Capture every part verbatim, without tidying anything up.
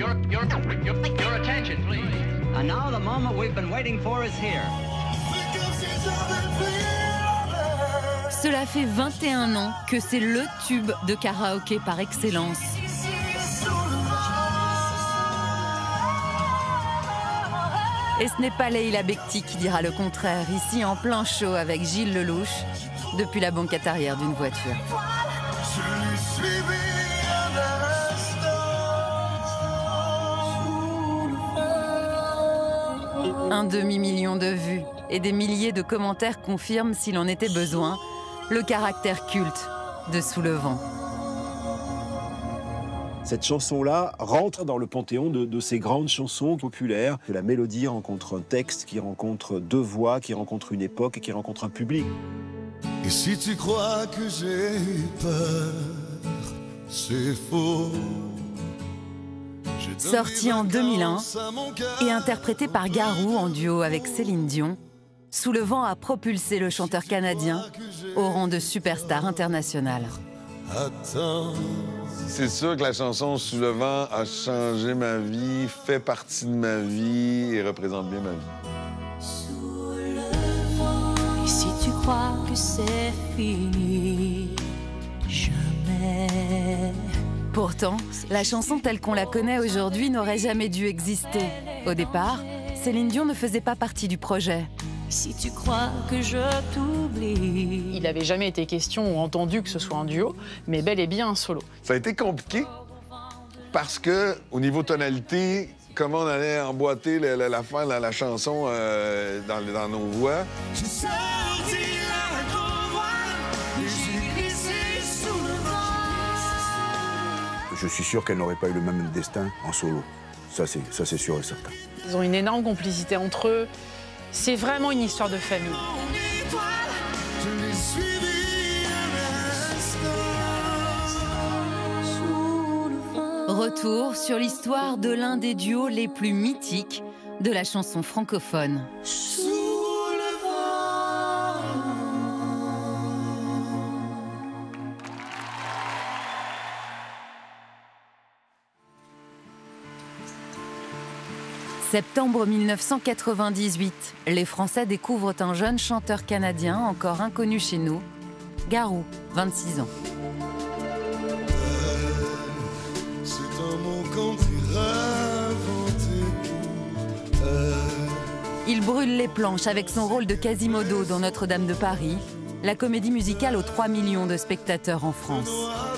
Your, your, your, your attention, please. And now the moment we've been waiting for is here. Cela fait vingt et un ans que c'est le tube de karaoké par excellence. Et ce n'est pas Leila Bekti qui dira le contraire, ici en plein show avec Gilles Lelouch, depuis la banquette arrière d'une voiture. Un demi-million de vues et des milliers de commentaires confirment, s'il en était besoin, le caractère culte de Sous le vent. Cette chanson-là rentre dans le panthéon de, de ces grandes chansons populaires. Que la mélodie rencontre un texte, qui rencontre deux voix, qui rencontre une époque et qui rencontre un public. Et si tu crois que j'ai peur, c'est faux. Sorti en deux mille un et interprété par Garou en duo avec Céline Dion, Sous le vent a propulsé le chanteur canadien au rang de superstar international. Attends. C'est sûr que la chanson Sous le vent a changé ma vie, fait partie de ma vie et représente bien ma vie. Sous le vent, et si tu crois que c'est fini, jamais. Pourtant, la chanson telle qu'on la connaît aujourd'hui n'aurait jamais dû exister. Au départ, Céline Dion ne faisait pas partie du projet. Si tu crois que je t'oublie. Il n'avait jamais été question ou entendu que ce soit un duo, mais bel et bien un solo. Ça a été compliqué parce que, au niveau tonalité, comment on allait emboîter la, la, la, fin, la, la chanson euh, dans, dans nos voix. Je suis sûr qu'elle n'aurait pas eu le même destin en solo. Ça, c'est sûr et certain. Ils ont une énorme complicité entre eux. C'est vraiment une histoire de famille. Retour sur l'histoire de l'un des duos les plus mythiques de la chanson francophone. Septembre mille neuf cent quatre-vingt-dix-huit, les Français découvrent un jeune chanteur canadien encore inconnu chez nous, Garou, vingt-six ans. Il brûle les planches avec son rôle de Quasimodo dans Notre-Dame de Paris, la comédie musicale aux trois millions de spectateurs en France.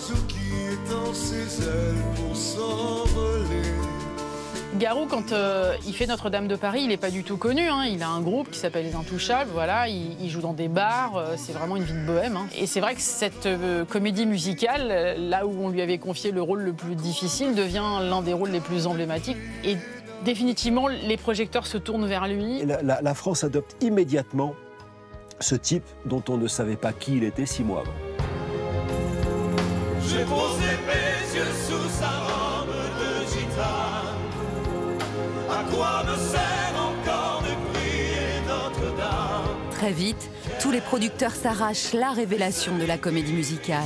Garou, quand euh, il fait Notre-Dame de Paris, il n'est pas du tout connu. Hein. Il a un groupe qui s'appelle Les Intouchables. Voilà, il, il joue dans des bars. Euh, c'est vraiment une vie de bohème. Hein. Et c'est vrai que cette euh, comédie musicale, euh, là où on lui avait confié le rôle le plus difficile, devient l'un des rôles les plus emblématiques. Et définitivement, les projecteurs se tournent vers lui. La, la, la France adopte immédiatement ce type dont on ne savait pas qui il était six mois avant. J'ai posé mes yeux sous sa robe de gitane. À quoi me sert encore de prier Notre-Dame? Très vite, tous les producteurs s'arrachent la révélation de la comédie musicale.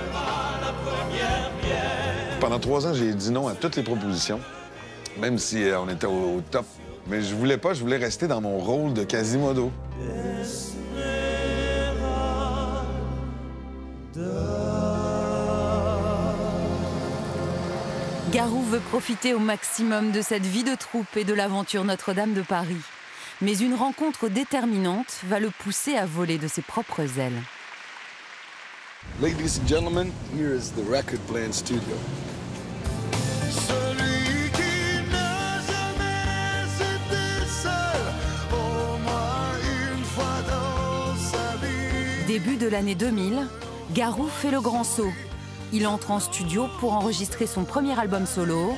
Pendant trois ans, j'ai dit non à toutes les propositions, même si euh, on était au, au top. Mais je voulais pas, je voulais rester dans mon rôle de Quasimodo. Garou veut profiter au maximum de cette vie de troupe et de l'aventure Notre-Dame de Paris. Mais une rencontre déterminante va le pousser à voler de ses propres ailes. Ladies and gentlemen, here is the Record Plant Studio. Celui qui n'a jamais été seul, au moins une fois dans sa vie. Début de l'année deux mille, Garou fait le grand saut. Il entre en studio pour enregistrer son premier album solo.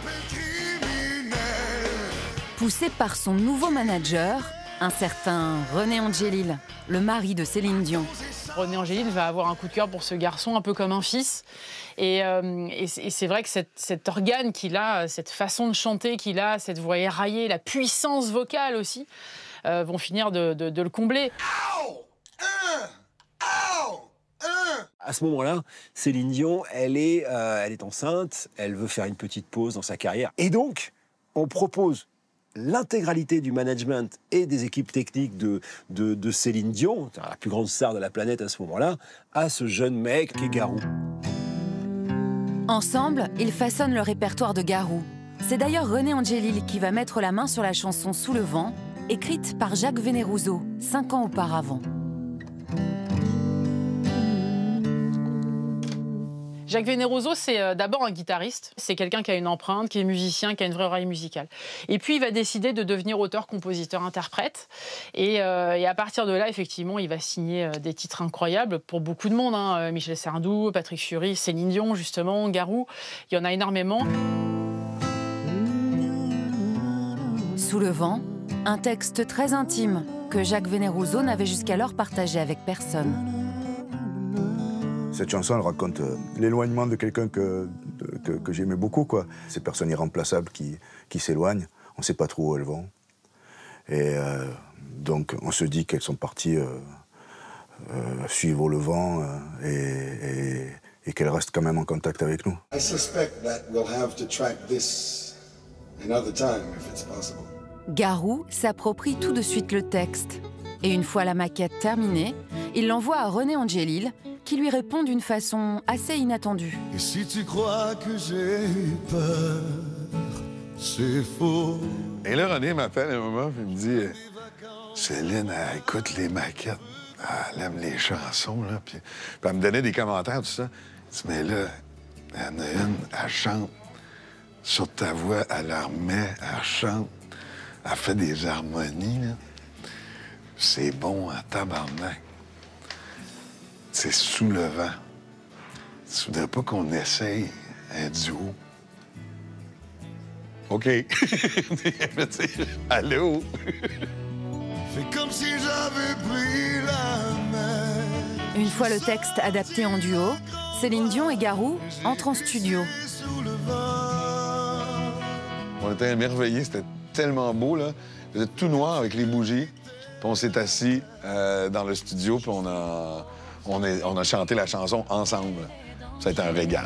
Poussé par son nouveau manager, un certain René Angélil, le mari de Céline Dion. René Angélil va avoir un coup de cœur pour ce garçon, un peu comme un fils. Et, euh, et c'est vrai que cette, cet organe qu'il a, cette façon de chanter qu'il a, cette voix éraillée, la puissance vocale aussi, euh, vont finir de, de, de le combler. À ce moment-là, Céline Dion, elle est, euh, elle est enceinte, elle veut faire une petite pause dans sa carrière. Et donc, on propose l'intégralité du management et des équipes techniques de, de, de Céline Dion, la plus grande star de la planète à ce moment-là, à ce jeune mec qui est Garou. Ensemble, ils façonnent le répertoire de Garou. C'est d'ailleurs René Angélil qui va mettre la main sur la chanson Sous le vent, écrite par Jacques Veneruso, cinq ans auparavant. Jacques Veneruso, c'est d'abord un guitariste. C'est quelqu'un qui a une empreinte, qui est musicien, qui a une vraie oreille musicale. Et puis, il va décider de devenir auteur, compositeur, interprète. Et, euh, et à partir de là, effectivement, il va signer des titres incroyables pour beaucoup de monde. Hein. Michel Sardou, Patrick Fiori, Céline Dion, justement, Garou. Il y en a énormément. Sous le vent, un texte très intime que Jacques Veneruso n'avait jusqu'alors partagé avec personne. Cette chanson, elle raconte euh, l'éloignement de quelqu'un que, que, que j'aimais beaucoup, quoi. Ces personnes irremplaçables qui, qui s'éloignent, on ne sait pas trop où elles vont. Et euh, donc, on se dit qu'elles sont parties euh, euh, suivre le vent euh, et, et, et qu'elles restent quand même en contact avec nous. I suspect that we'll have to track this another time if it's possible. Garou s'approprie tout de suite le texte. Et une fois la maquette terminée, il l'envoie à René Angélil, qui lui répond d'une façon assez inattendue. Et si tu crois que j'ai eu peur, c'est faux. Et là, René m'appelle un moment, puis il me dit « Céline, elle écoute les maquettes, elle aime les chansons, là. » Puis, puis elle me donnait des commentaires, tout ça. Elle dit « Mais là, il y en a une, elle chante sur ta voix, elle la remet, elle chante, elle fait des harmonies, là. C'est bon en tabarnak. C'est Sous le vent. Tu voudrais pas qu'on essaye un duo? » OK. Allô? Fais comme si j'avais pris la mer. Une fois le texte adapté en duo, Céline Dion et Garou entrent en studio. On était émerveillés, c'était tellement beau, là. Il faisait tout noir avec les bougies. Puis on s'est assis euh, dans le studio, puis on a, on, est, on a chanté la chanson ensemble. Ça a été un régal.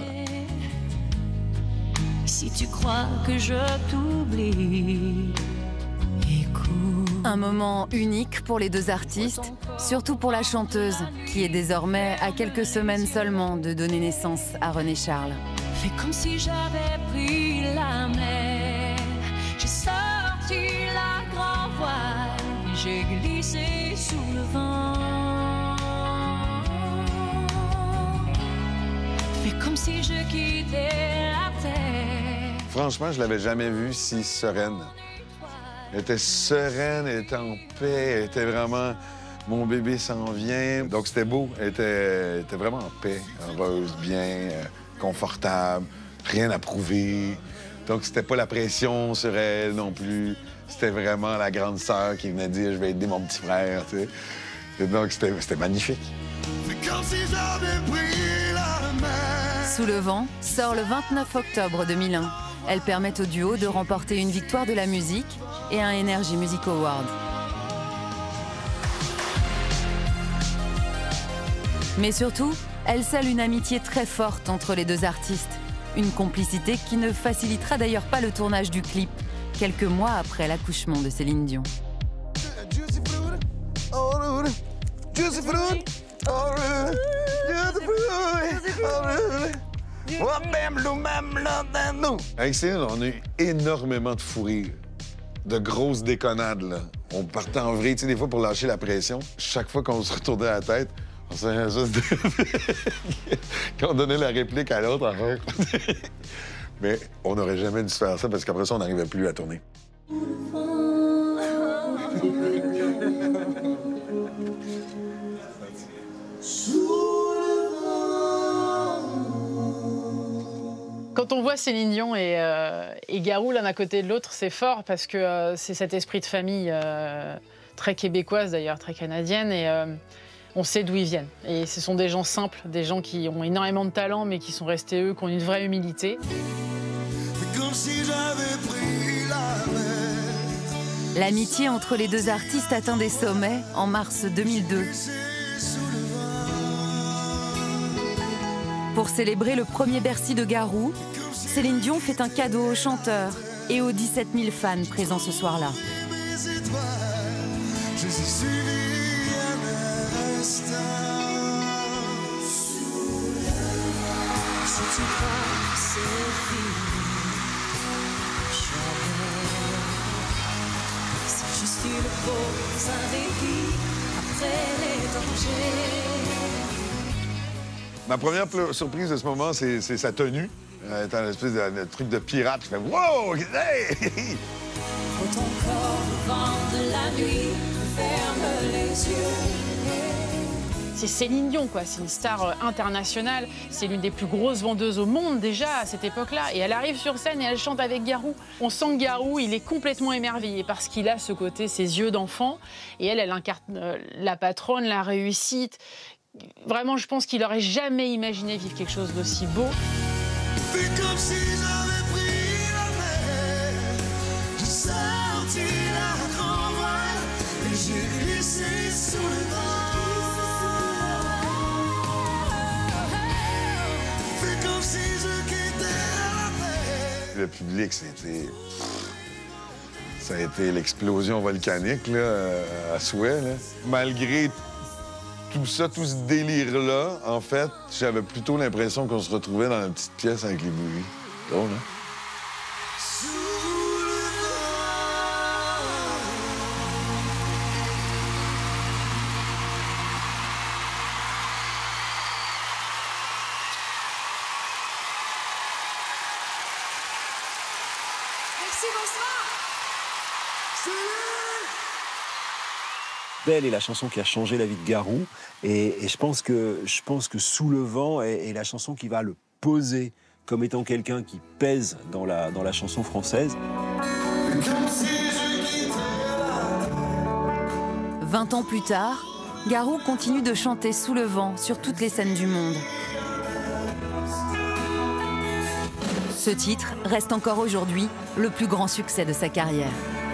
Si tu crois que je t'oublie, écoute. Un moment unique pour les deux artistes, surtout pour la chanteuse, qui est désormais à quelques semaines seulement de donner naissance à René Charles. Fais comme si j'avais pris la mer, j'ai sorti la grand voile, j'ai glissé sous le vent. Fais comme si je quittais la terre. Franchement, je l'avais jamais vue si sereine. Elle était sereine, elle était en paix, elle était vraiment... Mon bébé s'en vient. Donc c'était beau, elle était, elle était vraiment en paix, heureuse, bien, euh, confortable, rien à prouver. Donc c'était pas la pression sur elle non plus. C'était vraiment la grande sœur qui venait dire « Je vais aider mon petit frère », tu sais. Et donc c'était magnifique. Comme si j'avais pris la mer. Sous le vent sort le vingt-neuf octobre deux mille un. Elle permet au duo de remporter une victoire de la musique et un Energy Music Award. Mais surtout, elle scelle une amitié très forte entre les deux artistes. Une complicité qui ne facilitera d'ailleurs pas le tournage du clip, quelques mois après l'accouchement de Céline Dion. Avec Céline, on a eu énormément de fou rire, de grosses déconnades, là. On partait en vrille, tu sais, des fois pour lâcher la pression. Chaque fois qu'on se retournait la tête, on faisait juste de... Quand on donnait la réplique à l'autre, mais on n'aurait jamais dû faire ça parce qu'après ça, on n'arrivait plus à tourner. Quand on voit Céline Dion et, euh, et Garou l'un à côté de l'autre, c'est fort parce que euh, c'est cet esprit de famille euh, très québécoise d'ailleurs, très canadienne, et euh, on sait d'où ils viennent. Et ce sont des gens simples, des gens qui ont énormément de talent mais qui sont restés eux, qui ont une vraie humilité. Comme si j'avais pris la mer. L'amitié entre les deux artistes atteint des sommets en mars deux mille deux. Pour célébrer le premier Bercy de Garou, Céline Dion fait un cadeau aux chanteurs et aux dix-sept mille fans présents ce soir-là. C'est juste une pause, un répit après les dangers. Ma première surprise de ce moment, c'est sa tenue. Elle est un espèce de, de truc de pirate. Je fais wow! Hey! Ton corps, le vent de la nuit, ferme les yeux. C'est Céline Dion, quoi. C'est une star internationale. C'est l'une des plus grosses vendeuses au monde déjà à cette époque-là. Et elle arrive sur scène et elle chante avec Garou. On sent que Garou, il est complètement émerveillé parce qu'il a ce côté, ses yeux d'enfant. Et elle, elle incarne euh, la patronne, la réussite. Vraiment, je pense qu'il n'aurait jamais imaginé vivre quelque chose d'aussi beau. Fais comme si j'avais pris la mer. J'ai sorti la grand voile et j'ai glissé sous le vent. Fais comme si je quittais la mer. Le public, c'était... Ça a été l'explosion volcanique, là, à souhait, là. Malgré tout ça, tout ce délire-là, en fait, j'avais plutôt l'impression qu'on se retrouvait dans une petite pièce avec les bougies. Drôle, hein? Merci, bonsoir. Belle est la chanson qui a changé la vie de Garou. Et, et je, pense que, je pense que Sous le vent est, est la chanson qui va le poser comme étant quelqu'un qui pèse dans la, dans la chanson française. vingt ans plus tard, Garou continue de chanter Sous le vent sur toutes les scènes du monde. Ce titre reste encore aujourd'hui le plus grand succès de sa carrière.